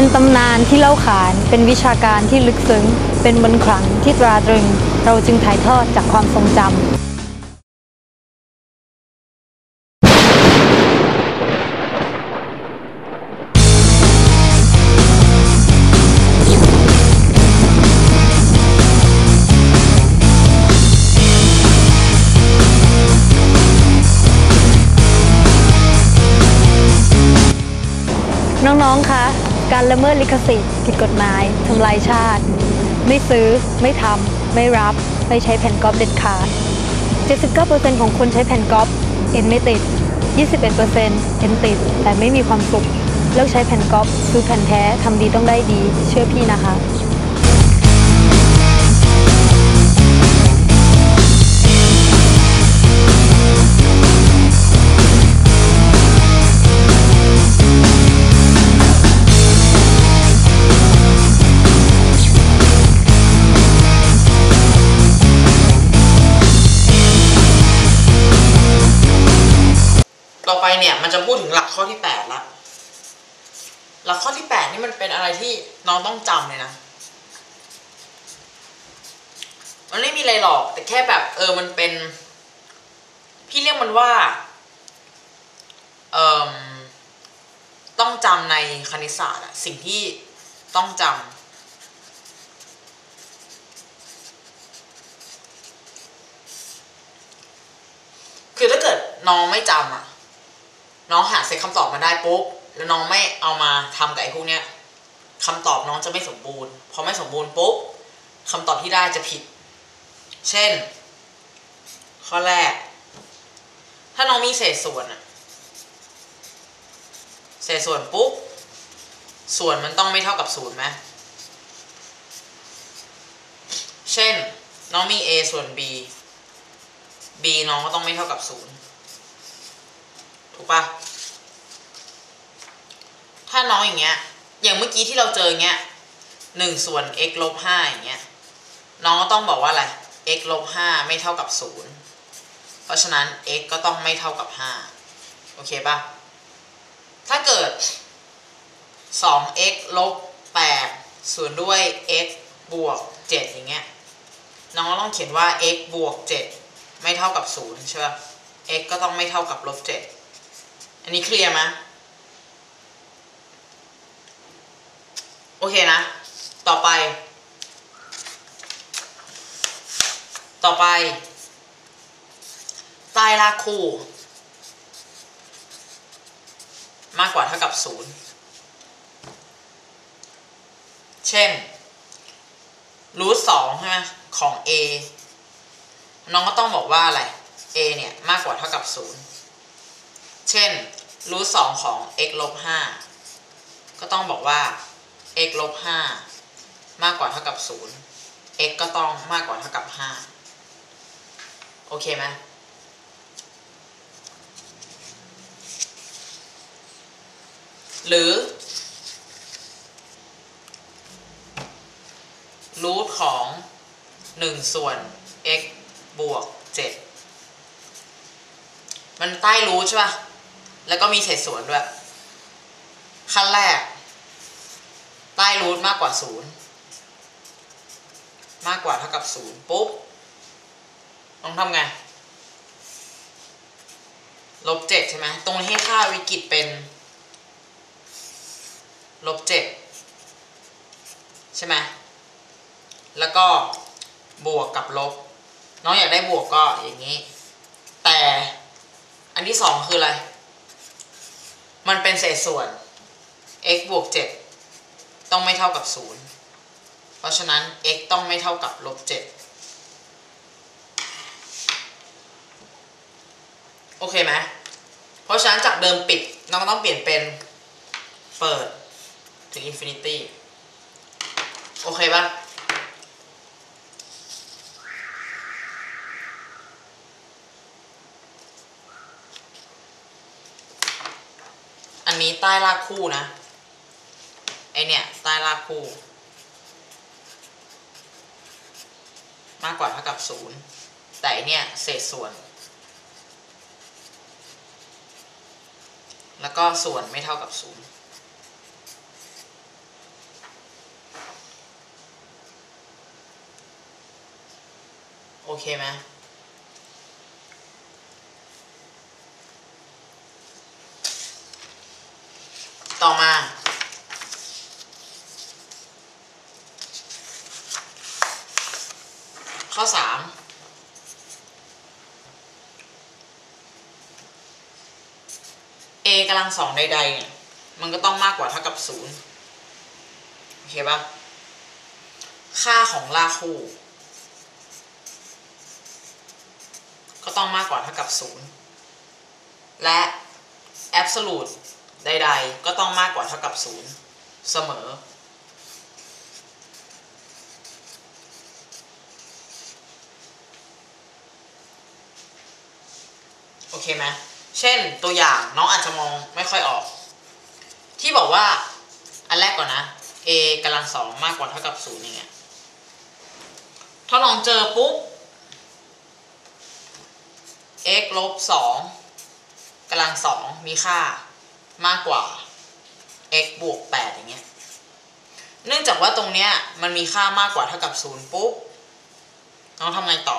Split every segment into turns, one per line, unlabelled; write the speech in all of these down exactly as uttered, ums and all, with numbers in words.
เป็นตำนานที่เล่าขานเป็นวิชาการที่ลึกซึ้งเป็นมนต์ขลังที่ตราตรึงเราจึงถ่ายทอดจากความทรงจำน้องๆ คะ การละเมิดลิขสิทธิ์ผิดกฎหมายทำลายชาติไม่ซื้อไม่ทำไม่รับไม่ใช้แผ่นก๊อปเด็ดขาด เจ็ดสิบเก้าเปอร์เซ็นต์ ของคนใช้แผ่นก๊อปเอ็นไม่ติด ยี่สิบเอ็ดเปอร์เซ็นต์ เอ็นติดแต่ไม่มีความสุขเลิกใช้แผ่นก๊อปซื้อแผ่นแท้ทำดีต้องได้ดีเชื่อพี่นะคะ
ต่อไปเนี่ยมันจะพูดถึงหลักข้อที่แปดละหลักข้อที่แปดนี่มันเป็นอะไรที่น้องต้องจำเลยนะมันไม่มีอะไรหรอกแต่แค่แบบเออมันเป็นพี่เรียกมันว่าเอ่อต้องจำในคณิตศาสตร์อะสิ่งที่ต้องจำคือถ้าเกิดน้องไม่จำอะน้องหาเซตคำตอบมาได้ปุ๊บแล้วน้องไม่เอามาทำกับไอ้พวกเนี้ยคำตอบน้องจะไม่สมบูรณ์พอไม่สมบูรณ์ปุ๊บคำตอบที่ได้จะผิดเช่นข้อแรกถ้าน้องมีเศษส่วนอะเศษส่วนปุ๊บส่วนมันต้องไม่เท่ากับศูนย์ไหมเช่นน้องมี a ส่วน b b น้องก็ต้องไม่เท่ากับศูนย์ถูกปะถ้าน้องอย่างเงี้ยอย่างเมื่อกี้ที่เราเจออย่างเงี้ยหนึ่งส่วน x ลบห้าอย่างเงี้ยน้องก็ต้องบอกว่าอะไร x ลบห้าไม่เท่ากับศูนย์เพราะฉะนั้น x ก็ต้องไม่เท่ากับห้าโอเคปะถ้าเกิด สอง x ลบแปดส่วนด้วย x บวกเจ็ดอย่างเงี้ยน้องก็ต้องเขียนว่า x บวกเจ็ดไม่เท่ากับศูนย์ใช่ปะ x ก็ต้องไม่เท่ากับลบเจ็ดอันนี้เคลียร์ไหมโอเคนะต่อไปต่อไปใต้รากคู่มากกว่าเท่ากับศูนย์เช่นรูทสองใช่ไหมของ a น้องก็ต้องบอกว่าอะไร a เนี่ยมากกว่าเท่ากับศูนย์เช่นรูทสองของ x ลบห้าก็ต้องบอกว่า x ลบห้ามากกว่าเท่ากับศูนย์ x ก็ต้องมากกว่าเท่ากับห้าโอเคไหมหรือรูทของหนึ่งส่วน x บวกเจ็ดมันใต้รูทใช่ป่ะแล้วก็มีเศษส่วนด้วยขั้นแรกใต้รูทมากกว่าศูนย์มากกว่าเท่ากับศูนย์ปุ๊บต้องทำไงลบเจ็ดใช่ไหมตรงนี้ให้ค่าวิกฤตเป็นลบเจ็ดใช่ไหมแล้วก็บวกกับลบน้องอยากได้บวกก็อย่างนี้แต่อันที่สองคืออะไรมันเป็นเศษส่วน x บวกเจ็ดต้องไม่เท่ากับศูนย์เพราะฉะนั้น x ต้องไม่เท่ากับลบเจ็ดโอเคไหมเพราะฉะนั้นจากเดิมปิดน้องต้องเปลี่ยนเป็นเปิดถึงอินฟินิตี้โอเคป่ะอันนี้ใต้รากคู่นะไอเนี่ยใต้รากคู่มากกว่าเท่ากับศูนย์แต่เนี่ยเศษส่วนแล้วก็ส่วนไม่เท่ากับศูนย์ โเคไหมต่อมาข้อสาม a กำลังสองใดๆเนี่ยมันก็ต้องมากกว่าเท่ากับศูนย์โอเคปะค่าของรากคู่ก็ต้องมากกว่าเท่ากับศูนย์และ absolute ใดๆก็ต้องมากกว่าเท่ากับศูนย์เสมอโอเคไหมเช่นตัวอย่างน้องอาจจะมองไม่ค่อยออกที่บอกว่าอันแรกก่อนนะ a กำลังสองมากกว่าเท่ากับศูนย์อย่างเงี้ยถ้าลองเจอปุ๊บ x ลบสองกำลังสองมีค่ามากกว่า x บวกแปดอย่างเงี้ยเนื่องจากว่าตรงเนี้ยมันมีค่ามากกว่าเท่ากับศูนย์ปุ๊บน้องทำไงต่อ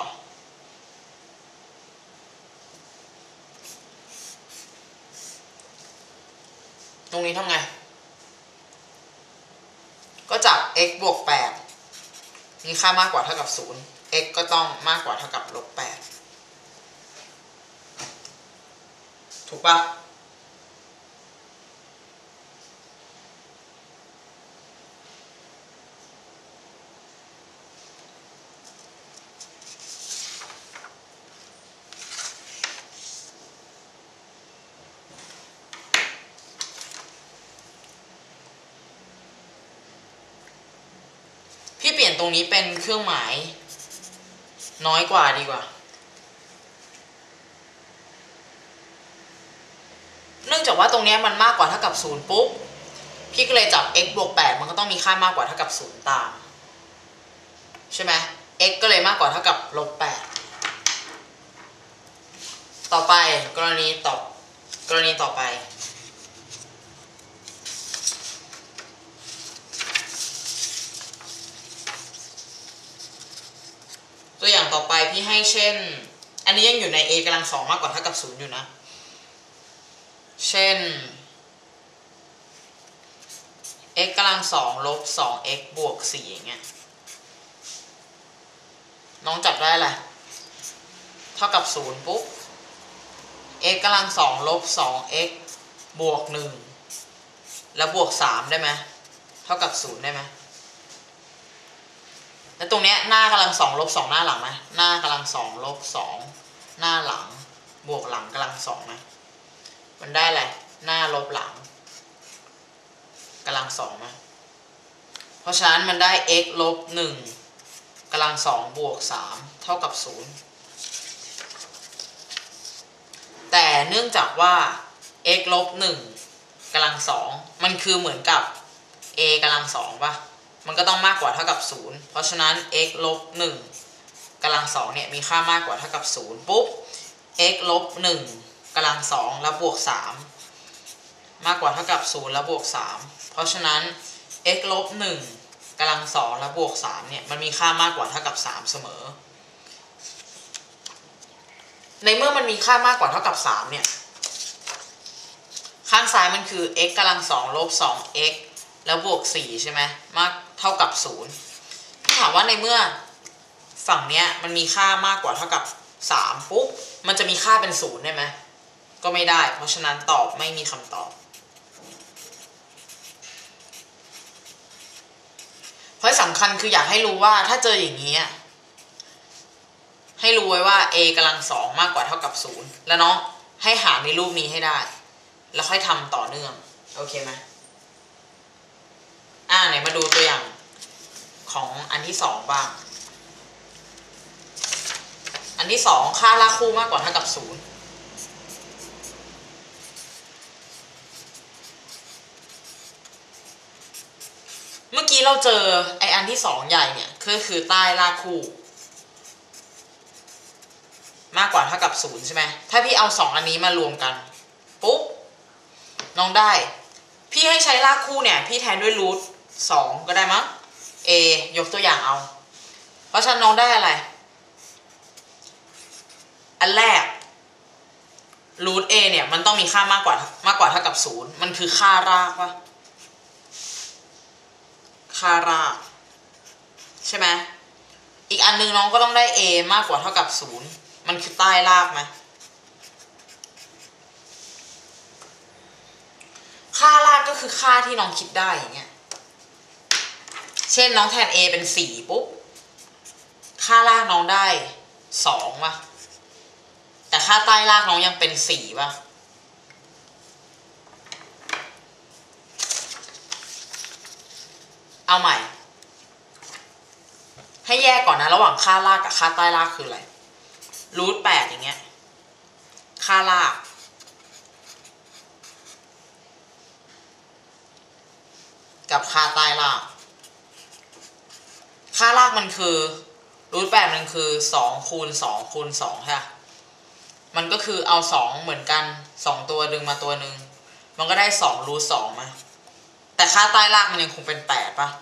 ตรงนี้ทำไงก็จับ x บวกแปดมีค่ามากกว่าเท่ากับศูนย์ x ก็ต้องมากกว่าเท่ากับลบแปดถูกปะพี่เปลี่ยนตรงนี้เป็นเครื่องหมายน้อยกว่าดีกว่าเนื่องจากว่าตรงนี้มันมากกว่าเท่ากับศูนย์ปุ๊บพี่ก็เลยจับ x บวกแปดมันก็ต้องมีค่ามากกว่าเท่ากับศูนย์ตามใช่ไหม x ก็เลยมากกว่าเท่ากับลบแปดต่อไปกรณีต่อกรณีต่อไปตัวอย่างต่อไปพี่ให้เช่นอันนี้ยังอยู่ใน a กำลังสองมากกว่าเท่ากับศูนย์อยู่นะเช่น x กำลังสองลบสอง x บวกสี่อย่างเงี้ยน้องจับได้แหละเท่ากับศูนย์ปุ๊บ x กำลังสองลบสอง x บวกหนึ่งแล้วบวกสามได้ไหมเท่ากับศูนย์ได้ไหมแล้วตรงเนี้ยหน้ากำลังสองลบสองหน้าหลังไหมหน้ากำลังสองลบสองหน้าหลังบวกหลังกำลังสองไหมมันได้อะไรหน้าลบหลังกำลังสองไหมเพราะฉะนั้นมันได้ x ลบหนึ่งกำลังสองบวกสามเท่ากับศูนย์แต่เนื่องจากว่า x ลบหนึ่งกำลังสองมันคือเหมือนกับ a กำลังสองป่ะมันก็ต้องมากกว่าเท่ากับศูนย์เพราะฉะนั้น x ลบหนึ่งกำลังสองเนี่ยมีค่ามากกว่าเท่ากับศูนย์ปุ๊บ x ลบหนึ่งกำลังสองแล้วบวกสามมากกว่าเท่ากับศูนย์แล้วบวกสามเพราะฉะนั้น x ลบหนึ่งกำลังสองแล้วบวกสามเนี่ยมันมีค่ามากกว่าเท่ากับสามเสมอในเมื่อมันมีค่ามากกว่าเท่ากับสามเนี่ยข้างซ้ายมันคือ x กำลังสองลบสอง x แล้วบวกสี่ใช่ไหมมากเท่ากับศูนย์พี่ถามว่าในเมื่อฝั่งเนี้ยมันมีค่ามากกว่าเท่ากับสามปุ๊บมันจะมีค่าเป็นศูนย์ได้ไหมก็ไม่ได้เพราะฉะนั้นตอบไม่มีคำตอบเพราะสำคัญคืออยากให้รู้ว่าถ้าเจออย่างนี้ให้รู้ไว้ว่า a กำลังสองมากกว่าเท่ากับศูนย์แล้วน้องให้หาในรูปนี้ให้ได้แล้วค่อยทำต่อเนื่องโอเคไหมอ่าไหนมาดูตัวอย่างของอันที่สองบ้างอันที่สองค่ารากคู่มากกว่าเท่ากับศูนย์เมื่อกี้เราเจอไออันที่สองใหญ่เนี่ยก็คือใต้รากคู่มากกว่าเท่ากับศูนย์ใช่ไหมถ้าพี่เอาสองอันนี้มารวมกันปุ๊บน้องได้พี่ให้ใช้รากคู่เนี่ยพี่แทนด้วยรูทสองก็ได้มั้ง a ยกตัวอย่างเอาเพราะฉะนั้นน้องได้อะไรอันแรกรูท a เนี่ยมันต้องมีค่ามากกว่ามากกว่าเท่ากับศูนย์มันคือค่ารากปะค่ารากใช่ไหมอีกอันนึงน้องก็ต้องได้ a มากกว่าเท่ากับศูนย์มันคือใต้รากไหมค่ารากก็คือค่าที่น้องคิดได้อย่างเงี้ยเช่นน้องแทน a เป็นสี่ปุ๊บค่ารากน้องได้สองป่ะแต่ค่าใต้รากน้องยังเป็นสี่ป่ะเอาใหม่ให้แยกก่อนนะระหว่างค่ารากกับค่าใต้รากคืออะไรรูทแปดอย่างเงี้ยค่ารากกับค่าใต้รากค่ารากมันคือรูทแปดมันคือสองคูณสองคูณสองใช่ไหมมันก็คือเอาสองเหมือนกันสองตัวดึงมาตัวหนึ่งมันก็ได้สองรูทสองมาแต่ค่าใต้รากมันยังคงเป็นแปดป่ะ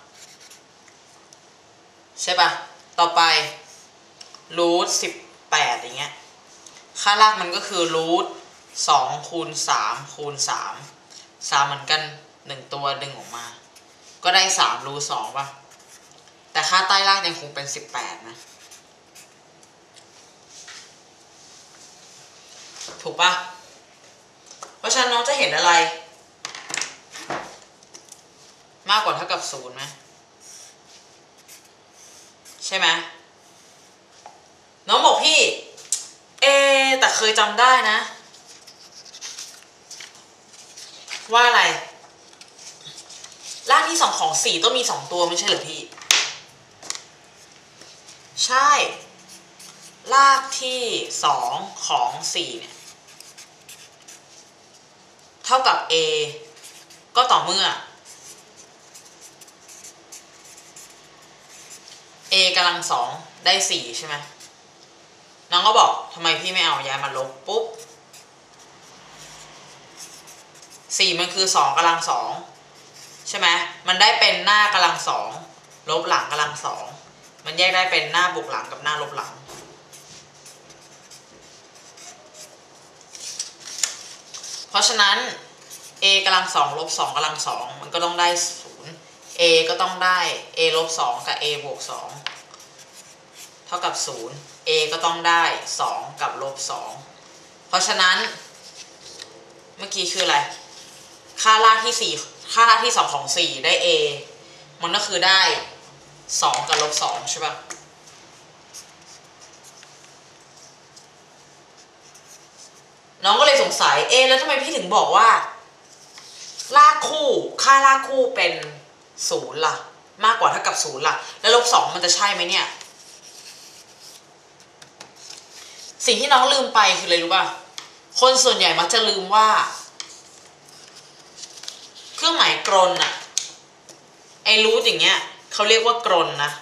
ใช่ป่ะต่อไปรูทสิบแปดอย่างเงี้ยค่ารากมันก็คือรูทสองคูณสามคูณสามสามเหมือนกันหนึ่งตัวดึงออกมาก็ได้สามรูทสองป่ะแต่ค่าใต้รากยังคงเป็นสิบแปดนะถูกป่ะเพราะฉะนั้นน้องจะเห็นอะไรมากกว่าเท่ากับศูนย์ไหมใช่ไหมน้องบอกพี่เอแต่เคยจำได้นะว่าอะไรรากที่สองของสี่ต้องมีสองตัวไม่ใช่เหรอพี่ใช่รากที่สองของสี่เนี่ยเท่ากับ a ก็ต่อเมื่อ a กำลังสองได้สี่ใช่ไหมน้องก็บอกทำไมพี่ไม่เอาย้ายมาลบปุ๊บสี่มันคือสองกำลังสองใช่ไหมมันได้เป็นหน้ากำลังสองลบหลังกำลังสองมันแยกได้เป็นหน้าบวกหลังกับหน้าลบหลังเพราะฉะนั้น a กำลังสองลบสองกำลังสองมันก็ต้องได้ศูนย์ a ก็ต้องได้ a ลบสองกับ a บวกสองเท่ากับศูนย์ a ก็ต้องได้สองกับลบสองเพราะฉะนั้นเมื่อกี้คืออะไรค่ารากที่สี่ค่ารากที่สองของสี่ได้ a มันก็คือได้สองกับลบสองใช่ปะน้องก็เลยสงสัยเอแล้วทำไมพี่ถึงบอกว่าลากคู่ค่าลากคู่เป็นศูนย์ล่ะมากกว่าเท่ากับศูนย์ล่ะแล้วลบสองมันจะใช่ไหมเนี่ยสิ่งที่น้องลืมไปคืออะไรรู้ป่ะคนส่วนใหญ่มักจะลืมว่าเครื่องหมายกรนอะไอ้รูทอย่างเงี้ยเขาเรียกว่ากรนนะ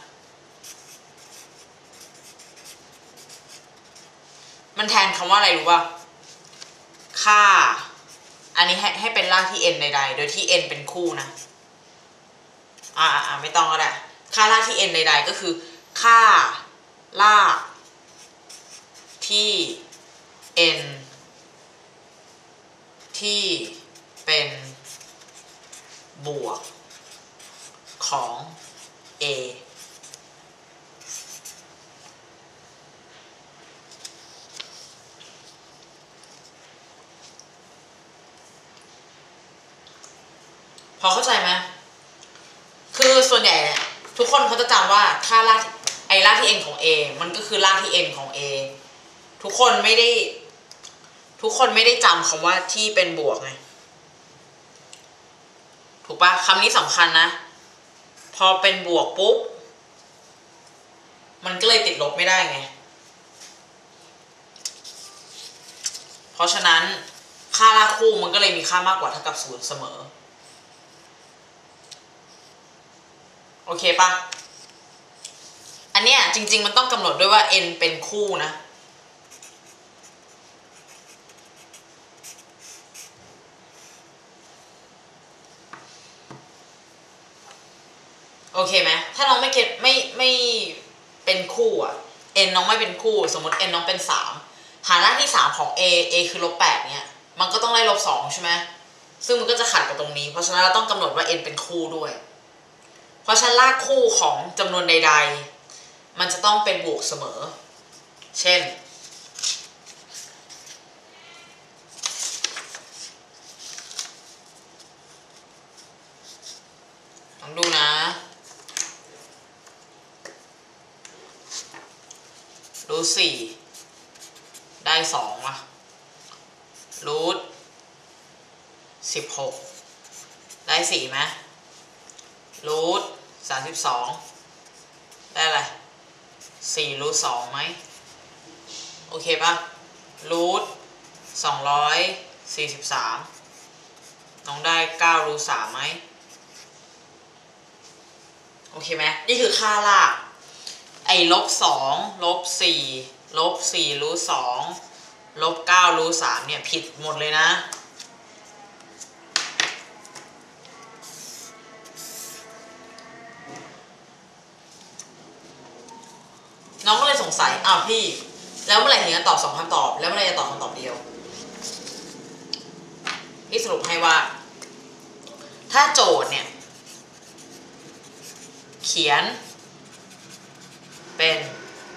มันแทนคำว่าอะไรรู้ป่ะค่าอันนี้ให้ให้เป็นรากที่ n ใดๆโดยที่ n เป็นคู่นะอ่าอ่าไม่ต้องก็ได้ค่ารากที่ n ใดๆก็คือค่ารากที่ n ที่เป็นบวกของ a พอเข้าใจไหมคือส่วนใหญ่เนี่ยทุกคนเขาจะจำว่าค่ารากไอ้รากที่ n ของ a มันก็คือรากที่ n ของ a ทุกคนไม่ได้ทุกคนไม่ได้จำคำว่าที่เป็นบวกไงถูกปะคำนี้สำคัญนะพอเป็นบวกปุ๊บมันก็เลยติดลบไม่ได้ไงเพราะฉะนั้นค่ารากคู่มันก็เลยมีค่ามากกว่าเท่ากับศูนย์เสมอโอเคปะอันเนี้ยจริงๆมันต้องกำหนดด้วยว่า n เป็นคู่นะโอเคไหมถ้าน้องไม่เก็ตไม่ไม่เป็นคู่อ่ะ n น้องไม่เป็นคู่สมมติ n น้องเป็นสามหารากที่สามของ a a คือลบแปดเนี่ยมันก็ต้องได้ลบสองใช่ไหมซึ่งมันก็จะขัดกับตรงนี้เพราะฉะนั้นเราต้องกำหนดว่า n เป็นคู่ด้วยเพราะฉะนั้นรากคู่ของจำนวนใดๆมันจะต้องเป็นบวกเสมอเช่นลองดูนะรูทสี่ได้สองว่ะรูทสิบหกได้สี่ไหมรูทสามสิบสองได้อะไรสี่รูทสองไหมโอเคปะรูทสองร้อยสี่สิบสามน้องได้เก้ารูทสามไหมโอเคไหมนี่คือค่ารากไอ้ลบสองลบสี่ลบสี่รูทสองลบเก้ารูทสามเนี่ยผิดหมดเลยนะน้องก็เลยสงสัยอ้าวพี่แล้วเมื่อไหร่ถึงจะตอบสองคำตอบแล้วเมื่อไหร่จะตอบคำตอบเดียวพี่สรุปให้ว่าถ้าโจทย์เนี่ยเขียนเป็น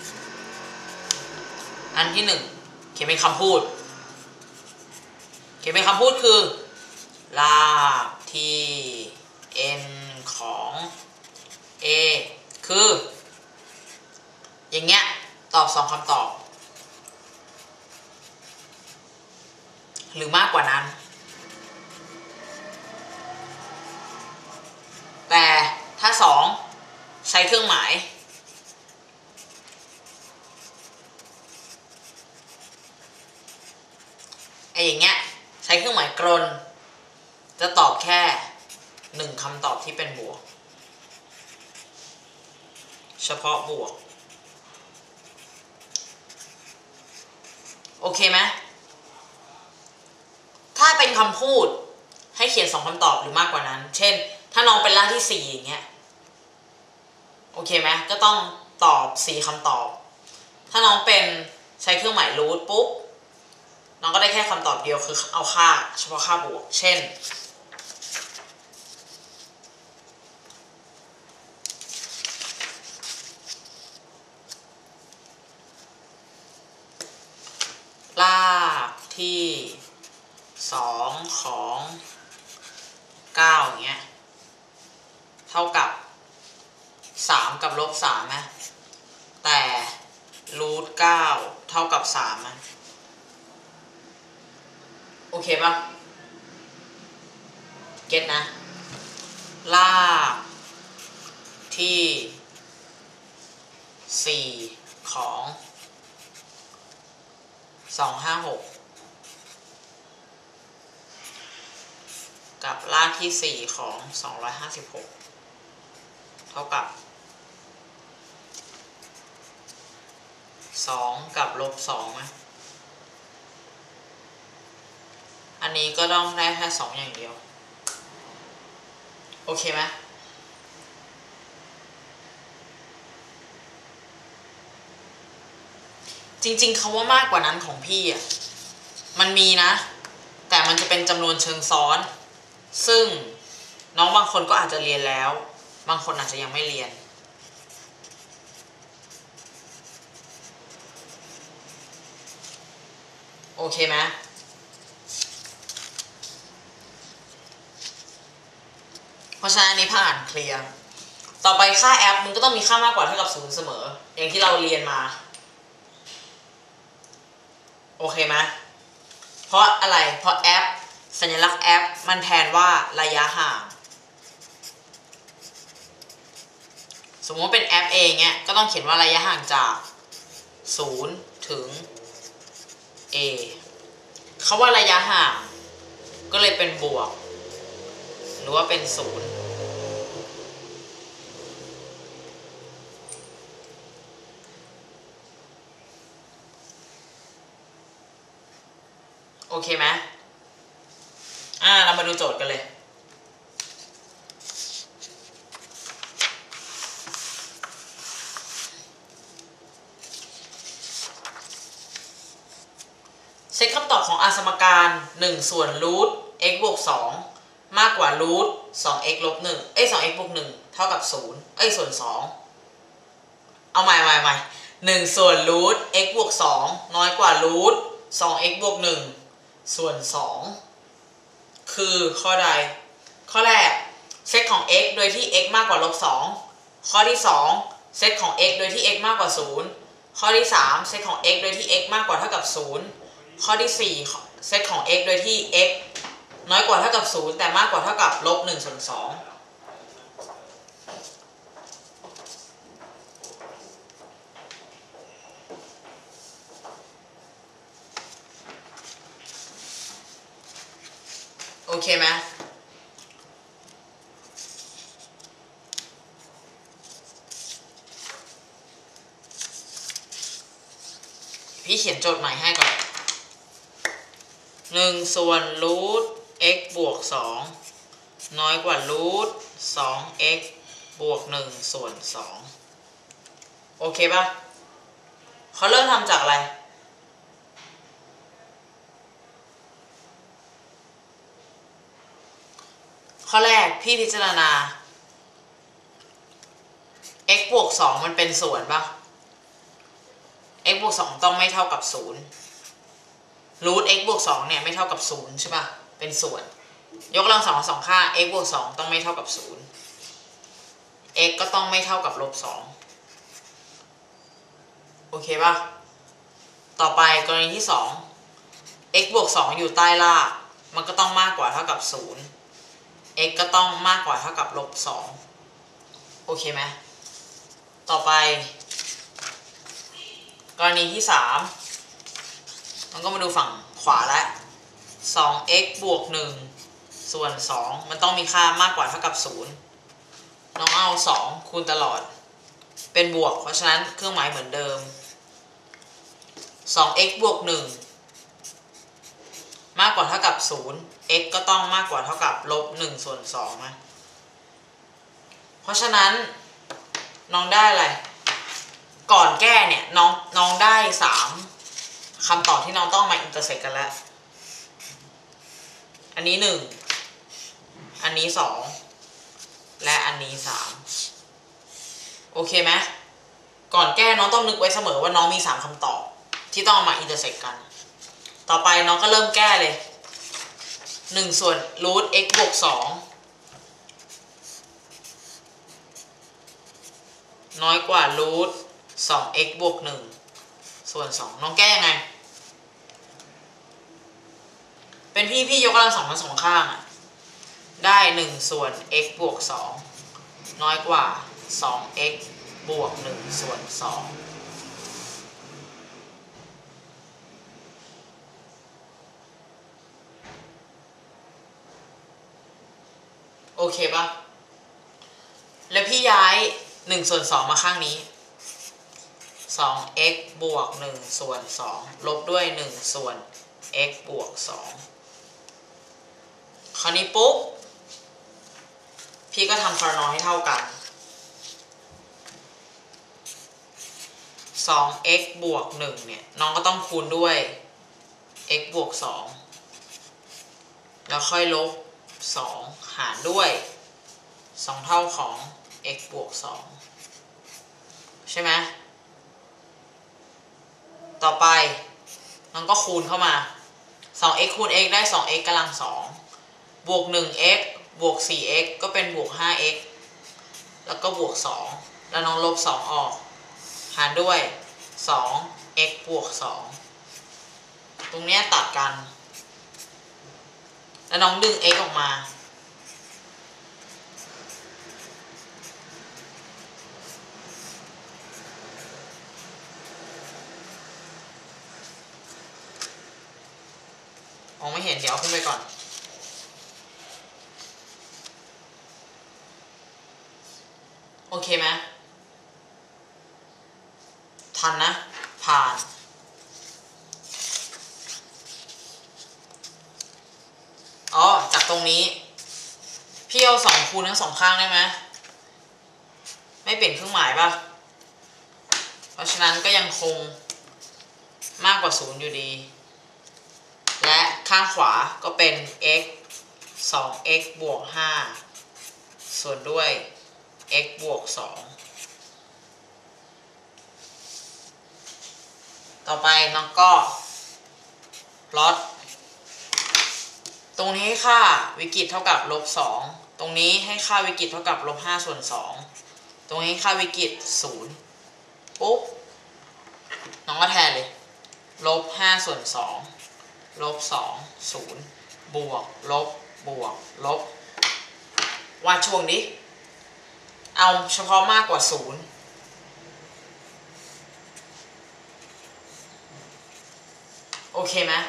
อันที่หนึ่งเขียนเป็นคำพูดเขียนเป็นคำพูดคือรากที่ n ของ a คืออย่างเงี้ยตอบสองคำตอบหรือมากกว่านั้นแต่ถ้าสองใช้เครื่องหมายไอ้อย่างเงี้ยใช้เครื่องหมายกรนจะตอบแค่หนึ่งคำตอบที่เป็นบวกเฉพาะบวกโอเคไหมถ้าเป็นคำพูดให้เขียนสองคำตอบหรือมากกว่านั้นเช่นถ้าน้องเป็นรากที่สี่อย่างเงี้ยโอเคไหมก็ต้องตอบสี่คำตอบถ้าน้องเป็นใช้เครื่องหมายรูทปุ๊บน้องก็ได้แค่คำตอบเดียวคือเอาค่าเฉพาะค่าบวกเช่นรากที่สองของเก้าอย่างเงี้ยเท่ากับสามกับลบสามนะแต่รูทเก้าเท่ากับสามนะโอเคปะเก็ตนะรากที่สี่ของสองห้าหกกับรากที่สี่ของสองร้อยห้าสิบหกเท่ากับสองกับลบสองนะอันนี้ก็ต้องได้แค่สองอย่างเดียวโอเคไหมจริงๆคำว่ามากกว่านั้นของพี่อ่ะมันมีนะแต่มันจะเป็นจำนวนเชิงซ้อนซึ่งน้องบางคนก็อาจจะเรียนแล้วบางคนอาจจะยังไม่เรียนโอเคไหมเพราะฉะนั้นอันนี้ผ่านเคลียร์ต่อไปค่า f มึงก็ต้องมีค่ามากกว่าเท่ากับศูนย์เสมออย่างที่เราเรียนมาโอเคไหมเพราะอะไรเพราะ f สัญลักษณ์ f มันแทนว่าระยะห่างสมมติว่าเป็น f a เงี้ยก็ต้องเขียนว่าระยะห่างจากศูนย์ถึง a คำว่าระยะห่างก็เลยเป็นบวกหรือว่าเป็นศูนย์โอเคไหมอ่าเรามาดูโจทย์กันเลยเซตคำตอบของอาสมการหนึ่งส่วนรูท x บวกสองมากกว่ารูท สอง x ลบหนึ่งเอ้ย สอง x บวกหนึ่งเท่ากับศูนย์เอ้ยส่วนสองเอาใหม่ใหม่ใหม่หนึ่งส่วนรูท x บวกสองน้อยกว่ารูท สอง x บวกหนึ่งส่วนสองคือข้อใดข้อแรกเซตของ x โดยที่ x มากกว่าลบสองข้อที่สองเซตของ x โดยที่ x มากกว่าศูนย์ข้อที่สามเซตของ x โดยที่ x มากกว่าเท่ากับศูนย์ข้อที่สี่เซตของ x โดยที่ x น้อยกว่าเท่ากับศูนย์แต่มากกว่าเท่ากับลบหนึ่งส่วนสองโอเคไหมพี่เขียนโจทย์ใหม่ให้ก่อนหนึ่งส่วนรูท x บวกสองน้อยกว่ารูท สอง x บวกหนึ่งส่วนสองโอเคป่ะเขาเริ่มทำจากอะไรข้อแรกพี่พิจารณา x บวกสองมันเป็นส่วนป่ะ x บวกสองต้องไม่เท่ากับศูนย์รูท x บวกสองเนี่ยไม่เท่ากับศูนย์ใช่ป่ะเป็นส่วนยกกำลังสองสองค่า x บวกสองต้องไม่เท่ากับศูนย์ x ก็ต้องไม่เท่ากับลบสองโอเคป่ะต่อไปกรณีที่สอง x บวกสองอยู่ใต้รากมันก็ต้องมากกว่าเท่ากับศูนย์ x ก็ต้องมากกว่าเท่ากับลบสองโอเคไหมต่อไปกรณีที่สามมันก็มาดูฝั่งขวาแล้ว สอง x บวกหนึ่งส่วนสองมันต้องมีค่ามากกว่าเท่ากับศูนย์น้องเอาสองคูณตลอดเป็นบวกเพราะฉะนั้นเครื่องหมายเหมือนเดิม สอง x บวกหนึ่งมากกว่าเท่ากับศูนย์ x ก็ต้องมากกว่าเท่ากับลบหนึ่งส่วนสองนะเพราะฉะนั้นน้องได้อะไรก่อนแก้เนี่ยน้องน้องได้สามคำตอบที่น้องต้องมาอินเตอร์เซ็กกันแล้วอันนี้หนึ่งอันนี้สองและอันนี้สามโอเคไหมก่อนแก้น้องต้องนึกไว้เสมอว่าน้องมีสามคำตอบที่ต้องมาอินเตอร์เซ็กกันต่อไปน้องก็เริ่มแก้เลยหนึ่งส่วนรูท x บวกสองน้อยกว่ารูท สอง x บวกหนึ่งส่วนสองน้องแก้ยังไงเป็นพี่พี่ยกกำลังสองทั้งสองข้างอ่ะได้หนึ่งส่วน x บวกสองน้อยกว่า สอง x บวกหนึ่งส่วนสองโอเคป่ะแล้วพี่ย้ายหนึ่งส่วนสองมาข้างนี้ สอง x บวกหนึ่งส่วนสองลบด้วยหนึ่งส่วน x บวกสองคราวนี้ปุ๊บพี่ก็ทำคอรนอให้เท่ากัน สอง x บวกหนึ่งเนี่ยน้องก็ต้องคูณด้วย x บวกสองแล้วค่อยลบสองหารด้วยสองเท่าของ x บวกสองใช่ไหมต่อไปน้องก็คูณเข้ามา สอง x คูณ x ได้ สอง x กำลังสองบวก หนึ่ง x บวก สี่ x ก็เป็นบวก ห้า x แล้วก็บวกสองแล้วน้องลบสองออกหารด้วย สอง x บวกสองตรงเนี้ยตัดกันแล้วน้องดึง x ออกมามองไม่เห็นเดี๋ยวเอาขึ้นไปก่อนโอเคไหมทันนะผ่านอ๋อจากตรงนี้พี่เอาสองคูณทั้งสองข้างได้ไหมไม่เปลี่ยนเครื่องหมายป่ะเพราะฉะนั้นก็ยังคงมากกว่าศูนย์อยู่ดีข้างขวาก็เป็น x สอง x บวกห้าส่วนด้วย x บวกสองต่อไปน้องก็พลอตตรงนี้ให้ค่าวิกฤตเท่ากับลบสองตรงนี้ให้ค่าวิกฤตเท่ากับลบห้าส่วนสองตรงนี้ค่าวิกฤตศูนย์ปุ๊บน้องก็แทนเลยลบห้าส่วนสองลบสองศูนย์บวกลบบวกลบวาดช่วงนี้เอาเฉพาะมากกว่าศูนย์โอเคไหม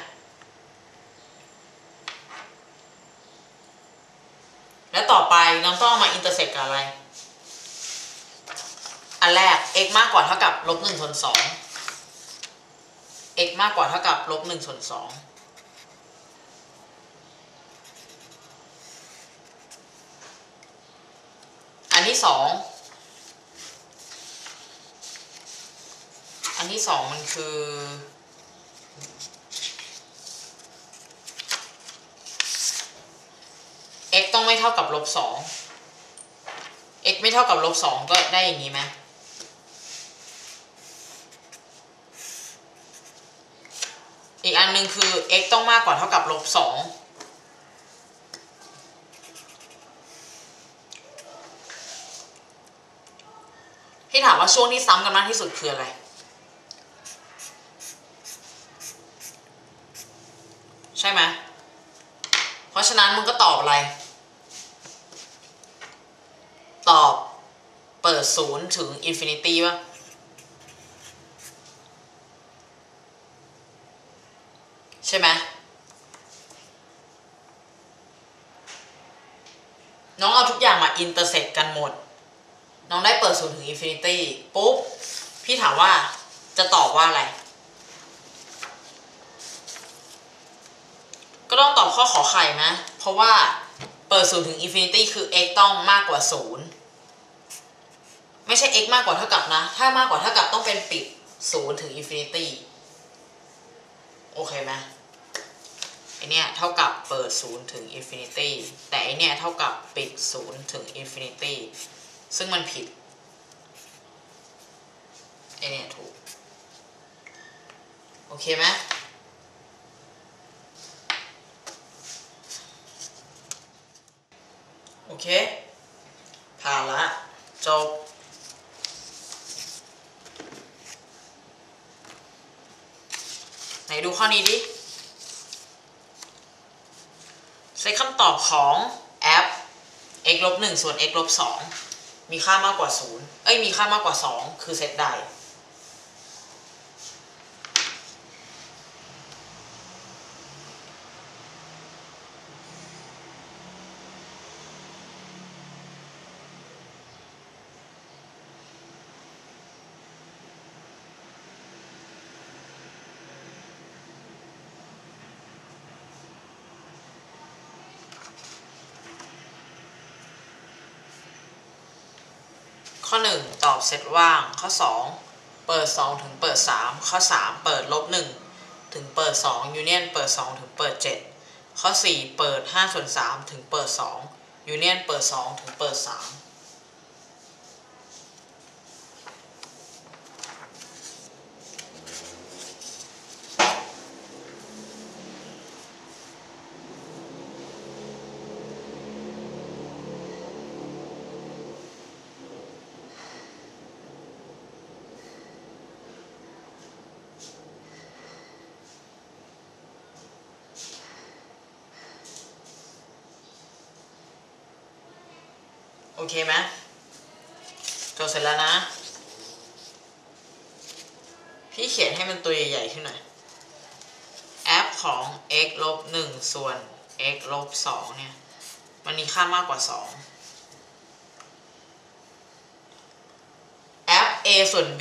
แล้วต่อไปน้องต้องมาอินเตอร์เซกกับอะไร อันแรก x มากกว่าเท่ากับลบหนึ่งส่วนสอง x มากกว่าเท่ากับลบหนึ่งส่วนสองอันที่สองอันที่สองมันคือx ต้องไม่เท่ากับลบสอง x ไม่เท่ากับลบสองก็ได้อย่างนี้ไหมอีกอันหนึ่งคือ x ต้องมากกว่าเท่ากับลบสองที่ถามว่าช่วงที่ซ้ำกันมากที่สุดคืออะไรใช่ไหมเพราะฉะนั้นมึงก็ตอบอะไรตอบเปิดศูนย์ถึงอินฟินิตี้ป่ะใช่ไหมน้องเอาทุกอย่างมาอินเตอร์เซ็กกันหมดน้องได้เปิดศูนย์ถึงอินฟินิตี้ปุ๊บพี่ถามว่าจะตอบว่าอะไรก็ต้องตอบข้อขอไข่ไหมเพราะว่าเปิดศูนย์ถึงอินฟินิตี้คือ x ต้องมากกว่าศูนย์ไม่ใช่ x มากกว่าเท่ากับนะถ้ามากกว่าเท่ากับต้องเป็นปิดศูนย์ถึงอินฟินิตี้โอเคไหมไอเนี้ยเท่ากับเปิดศูนย์ถึงอินฟินิตี้แต่ไอเนี้ยเท่ากับปิดศูนย์ถึงอินฟินิตี้ซึ่งมันผิดไอเนี้ยถูกโอเคไหมโอเคผ่านละจบไหนดูข้อนี้ดิใช้คำตอบของแอป x ลบหนึ่งส่วน x ลบสองมีค่ามากกว่าศูนย์เอ้ยมีค่ามากกว่าสองคือเซตใดข้อหนึ่งตอบเซตว่างข้อสองเปิดสองถึงเปิดสามข้อสามเปิดลบหนึ่งถึงเปิดสองยูเนียนเปิดสองถึงเปิดเจ็ดข้อสี่เปิดห้าส่วนสามถึงเปิดสองยูเนียนเปิดสองถึงเปิดสามโอเคไหมจบเสร็จแล้วนะพี่เขียนให้มันตัวใหญ่ๆขึ้นหน่อยแอปของ x ลบหนึ่งส่วน x ลบสองเนี่ยมันมีค่ามากกว่าสองแอป a ส่วน b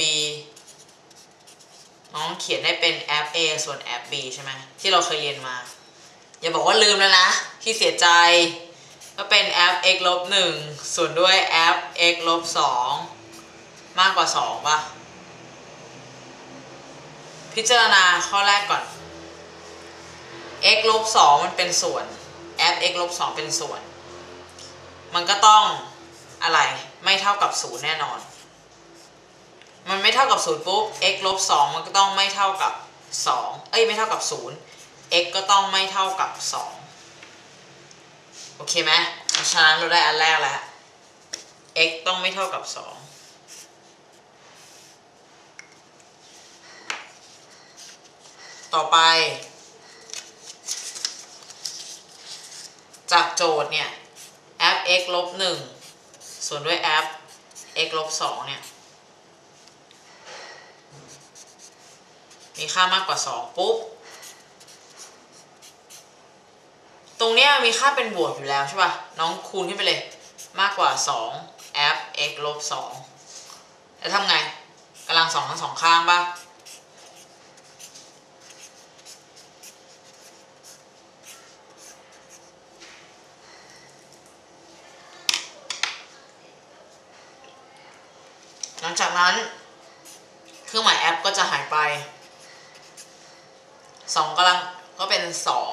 น้องเขียนได้เป็นแอป a ส่วนแอป b ใช่ไหมที่เราเคยเรียนมาอย่าบอกว่าลืมแล้วนะที่เสียใจก็เป็นแอป x ลบหนึ่งส่วนด้วยแอป x ลบสองมากกว่าสองป่ะพิจารณาข้อแรกก่อน x ลบสองมันเป็นส่วน f x ลบสองเป็นส่วน มันก็ต้องอะไรไม่เท่ากับศูนย์แน่นอน มันไม่เท่ากับศูนย์ปุ๊บ x ลบสองมันก็ต้องไม่เท่ากับสองเอ้ยไม่เท่ากับศูนย์ x ก็ต้องไม่เท่ากับสองโอเคไหมเพราะฉะนั้นเราได้อันแรกแล้ว x ต้องไม่เท่ากับสองต่อไปจากโจทย์เนี่ย f x ลบหนึ่งส่วนด้วย f x ลบสองเนี่ยมีค่ามากกว่าสองปุ๊บตรงเนี้ยมีค่าเป็นบวกอยู่แล้วใช่ป่ะน้องคูณขึ้นไปเลยมากกว่าสอง f x ลบสองแล้วทำไงกำลังสองทั้งสองข้างป่ะหลังจากนั้นเครื่องหมาย f ก็จะหายไปสองกำลังก็เป็นสอง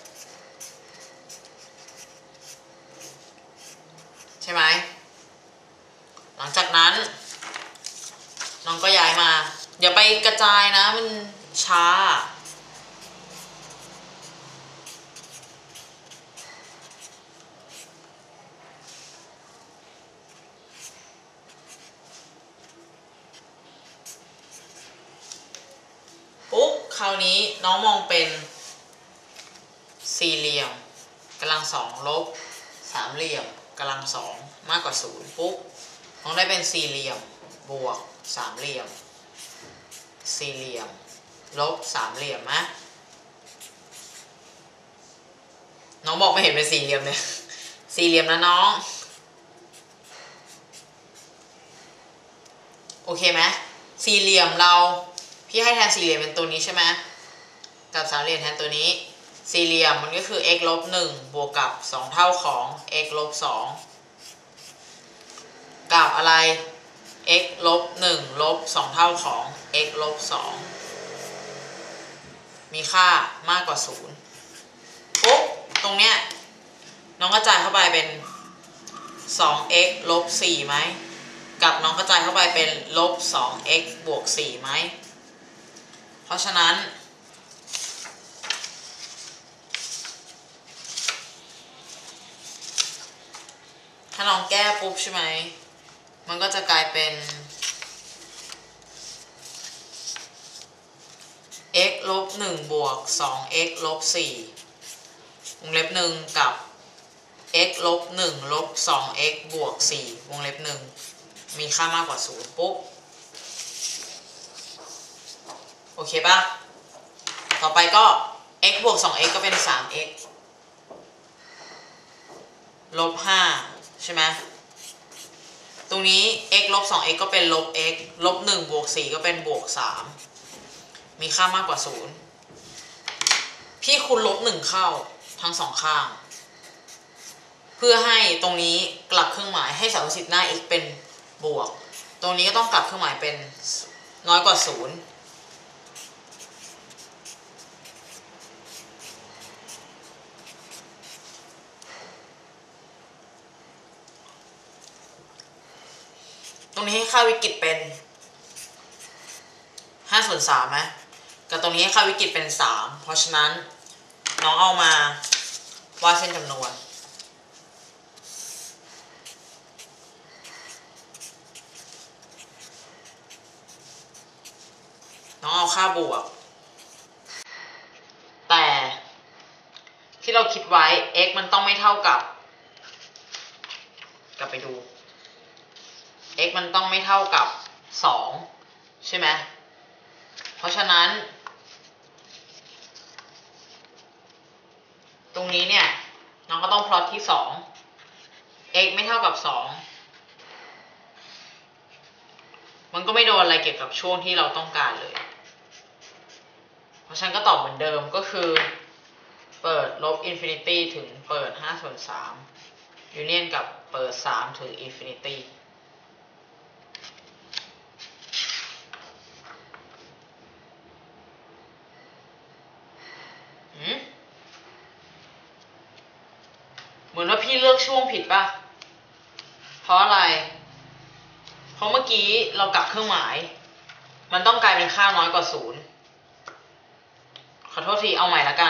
ใช่ไหมหลังจากนั้นน้องก็ย้ายมาอย่าไปกระจายนะมันช้าปุ๊บคราวนี้น้องมองเป็นสี่เหลี่ยมกำลังสองลบสามเหลี่ยมกำลังสองมากกว่าศูนย์ปุ๊บน้องได้เป็นสี่เหลี่ยมบวกสามเหลี่ยมสี่เหลี่ยมลบสามเหลี่ยมนะน้องบอกไม่เห็นเป็นสี่เหลี่ยมเลยสี่เหลี่ยมนะน้องโอเคไหมสี่เหลี่ยมเราพี่ให้แทนสี่เหลี่ยมเป็นตัวนี้ใช่ไหมกับสามเหลี่ยมแทนตัวนี้สี่เหลี่ยมมันก็คือ x ลบหนึ่งบวกกับสองเท่าของ x ลบสองกับอะไร x ลบหนึ่งลบสองเท่าของ x ลบสองมีค่ามากกว่าศูนย์ปุ๊บตรงเนี้ยน้องกระจายเข้าไปเป็น สอง x ลบสี่ไหมกับน้องกระจายเข้าไปเป็นลบ สอง x บวกสี่ไหมเพราะฉะนั้นถ้าน้องแก้ปุ๊บใช่ไหมมันก็จะกลายเป็น x ลบหนึ่งบวก สอง x ลบสี่วงเล็บหนึ่งกับ x ลบหนึ่งลบ สอง x บวกสี่วงเล็บหนึ่งมีค่ามากกว่าศูนย์ปุ๊บโอเคป่ะต่อไปก็ x บวก สอง x ก็เป็น สาม x ลบห้าใช่ไหมตรงนี้ x ลบ สอง x ก็เป็นลบ x ลบหนึ่งบวกสี่ก็เป็นบวกสามมีค่ามากกว่าศูนย์พี่คูณลบหนึ่งเข้าทั้งสองข้างเพื่อให้ตรงนี้กลับเครื่องหมายให้สารสิทธิ์หน้า x เป็นบวกตรงนี้ก็ต้องกลับเครื่องหมายเป็นน้อยกว่าศูนย์ตรงนี้ให้ค่าวิกฤตเป็นห้าส่วนสามไหมกับตรงนี้ให้ค่าวิกฤตเป็นสามเพราะฉะนั้นน้องเอามาวาดเส้นจำนวนน้องเอาค่าบวกแต่ที่เราคิดไว้ x มันต้องไม่เท่ากับกลับไปดู x มันต้องไม่เท่ากับสองใช่ไหมเพราะฉะนั้นตรงนี้เนี่ยน้องก็ต้องพลอตที่สอง x ไม่เท่ากับสองมันก็ไม่โดนอะไรเกี่ยวกับช่วงที่เราต้องการเลยเพราะฉะนั้นก็ตอบเหมือนเดิมก็คือเปิดลบอินฟินิตี้ถึงเปิดห้าส่วนสามยูเนียนกับเปิดสามถึงอินฟินิตี้มือนว่าพี่เลือกช่วงผิดป่ะเพราะอะไรเพราะเมื่อกี้เรากลับเครื่องหมายมันต้องกลายเป็นค่าน้อยกว่าศูนย์ขอโทษทีเอาใหม่ละกัน